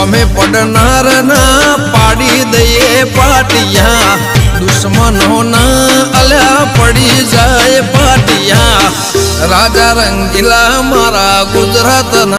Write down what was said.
होमे पड़नार ना पाड़ी दये पाटिया दुश्मनों ना अल्या पड़ी जाए पाटिया राजा रंगीला मारा गुजरात।